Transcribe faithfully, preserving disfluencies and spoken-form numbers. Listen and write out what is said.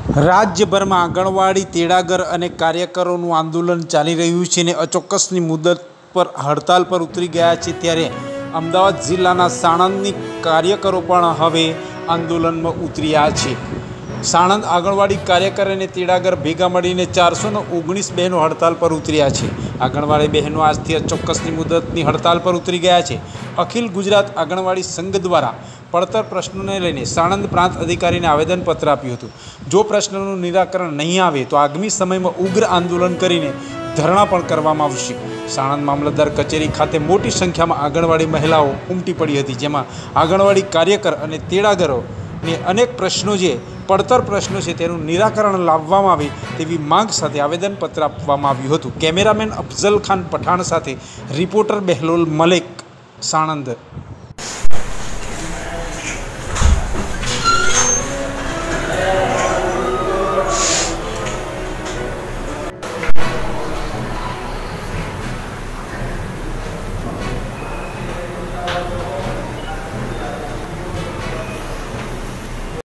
રાજ્યભરમાં આંગણવાડી તેડાગર અને કાર્યકરોનું આંદોલન ચાલી રહ્યું છે અને અચોક્કસની મુદત પર હડતાલ પર ઉતરી ગયા છે। ત્યારે અમદાવાદ જિલ્લાના સાણંદની કાર્યકરો પણ હવે આંદોલનમાં ઉતર્યા છે। સાણંદ આંગણવાડી કાર્યકર અને તેડાગર ભેગા મળીને ચારસો ઓગણીસ બહેનો હડતાલ પર ઉતર્યા છે। આંગણવાડી બહેનો આજથી અચોક્કસની મુદતની હડતાલ પર ઉતરી ગયા છે। અખિલ ગુજરાત આંગણવાડી સંઘ દ્વારા પડતર પ્રશ્નોને લઈને સાણંદ પ્રાંત અધિકારીને આવેદનપત્ર આપ્યું હતું। જો પ્રશ્નનું નિરાકરણ નહીં આવે તો આગામી સમયમાં ઉગ્ર આંદોલન કરીને ધરણા પણ કરવામાં આવશે। સાણંદ મામલતદાર કચેરી ખાતે મોટી સંખ્યામાં આંગણવાડી મહિલાઓ ઉમટી પડી હતી, જેમાં આંગણવાડી કાર્યકર અને તેડાગરોને અનેક પ્રશ્નો જે પડતર પ્રશ્નો છે તેનું નિરાકરણ લાવવામાં આવે તેવી માંગ સાથે આવેદનપત્ર આપવામાં આવ્યું હતું। કેમેરામેન અફઝલ ખાન પઠાણ સાથે રિપોર્ટર બેહલોલ મલેક, સાણંદ।